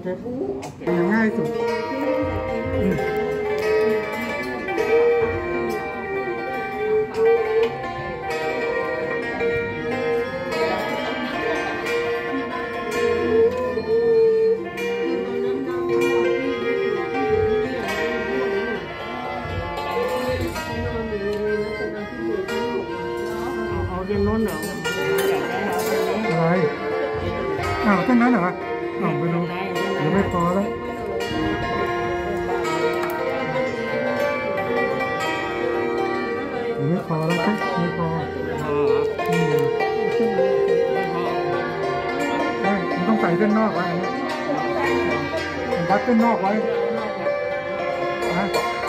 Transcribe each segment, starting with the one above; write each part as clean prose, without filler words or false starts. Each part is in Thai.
เช็ดอย่างง่ายสุดเอาเรื่องโน้นเหรออะไรแค่นั้นเหรอไปดูเดี๋ยวไม่พอแล้วเดี๋ยวไม่พอแล้วไม่พอมันต้องใส่เส้นนอกไว้วัดเส้นนอกไว้นะ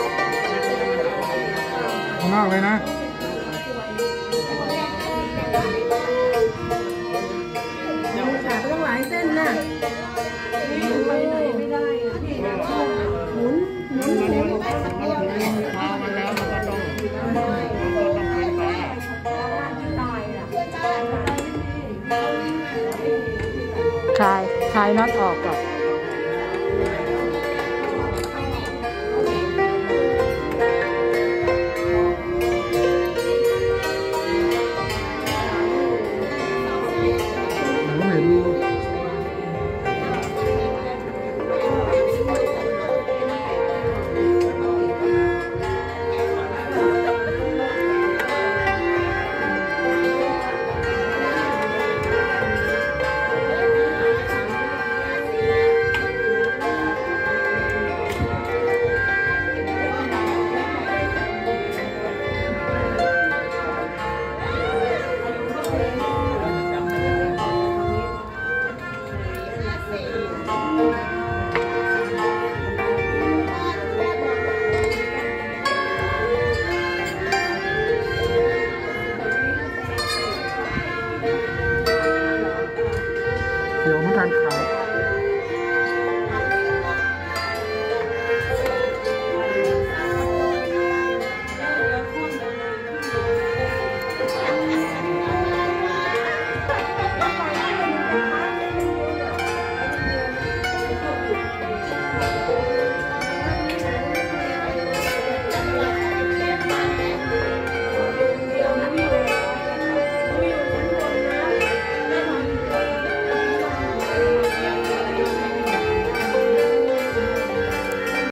ข้างนอกเลยนะต้องหลายเส้นนะไปไหนไม่ได้หมุนพามาแล้วมันก็ต้องเป็นไปคลายน็อตออกก่อน